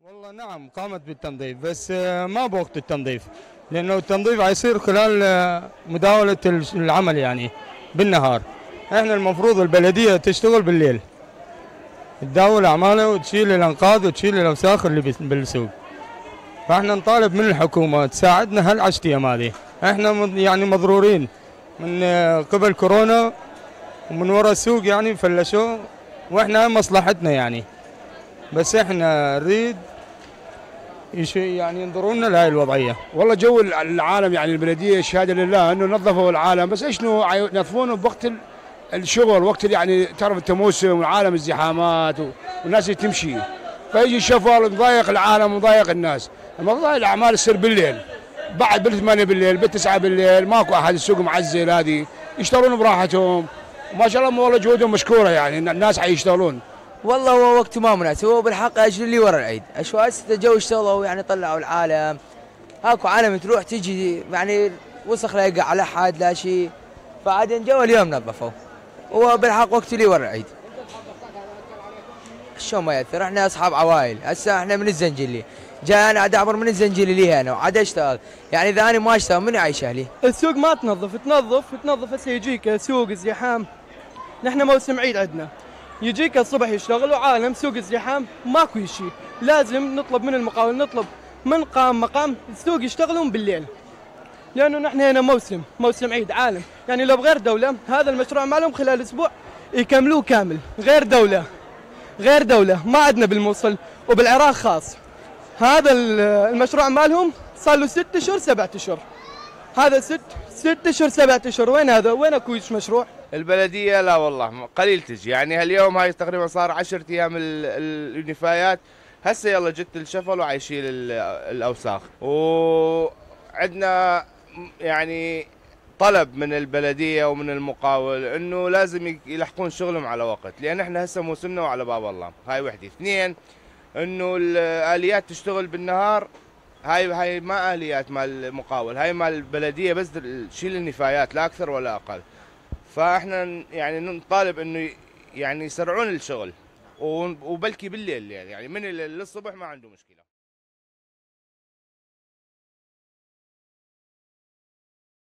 والله نعم قامت بالتنظيف بس ما بوقت التنظيف، لأنه التنظيف حيصير خلال مداولة العمل يعني بالنهار. احنا المفروض البلدية تشتغل بالليل، تداول أعمالها وتشيل الأنقاض وتشيل الأوساخ اللي بالسوق. فاحنا نطالب من الحكومة تساعدنا هالعشر أيام هذه، احنا يعني مضرورين من قبل كورونا ومن وراء السوق يعني فلشوه، واحنا مصلحتنا يعني، بس احنا نريد يعني ينظروا لنا لهي الوضعيه. والله جو العالم يعني البلديه شهاده لله انه نظفوا العالم، بس ايش ينظفونه بوقت الشغل، وقت يعني تعرف انت موسم وعالم الزحامات والناس اللي تمشي، فيجي الشفر مضايق العالم ومضايق الناس. الموضوع الاعمال تصير بالليل، بعد بال8 بالليل بال9 بالليل ماكو احد، السوق معزل، هذه يشتغلون براحتهم وما شاء الله والله جهودهم مشكوره، يعني الناس حيشتغلون. والله هو وقت ما مناسب، هو بالحق اجل اللي ورا العيد، اشواس جو اشتغلوا يعني طلعوا العالم، اكو عالم تروح تجي يعني وسخ لا يقع على حد لا شيء، فعادين جو اليوم نظفوا، هو بالحق وقت اللي ورا العيد. شلون ما ياثر، احنا اصحاب عوائل، هسه احنا من الزنجلي، جاي انا عاد اعبر من الزنجلي لي هنا وعاد اشتغل، يعني اذا انا ما اشتغل من يعيش اهلي؟ السوق ما تنظف هسه يجيك سوق الزحام، نحن موسم عيد عندنا، يجيك الصبح يشتغل وعالم سوق الزحام ماكو شيء، لازم نطلب من المقاول، نطلب من مقام السوق يشتغلون بالليل، لانه نحن هنا موسم عيد عالم، يعني لو بغير دوله هذا المشروع مالهم خلال اسبوع يكملوه كامل، غير دوله ما عندنا بالموصل وبالعراق خاص، هذا المشروع مالهم صار له 6 اشهر 7 اشهر، هذا 6 اشهر 7 اشهر، وين هذا؟ وين اكو مشروع؟ البلديه لا والله قليل تجي، يعني هاليوم هاي تقريبا صار 10 ايام النفايات، هسه يلا جت الشفل وعيشيل الاوساخ، وعندنا يعني طلب من البلديه ومن المقاول انه لازم يلحقون شغلهم على وقت، لان احنا هسه موسمنا وعلى باب الله، هاي وحده. اثنين، انه الاليات تشتغل بالنهار، هاي ما اليات مال المقاول، هاي مال البلديه بس تشيل النفايات لا اكثر ولا اقل. فاحنا يعني نطالب انه يعني يسرعون الشغل وبلكي بالليل، يعني من للصبح ما عنده مشكله.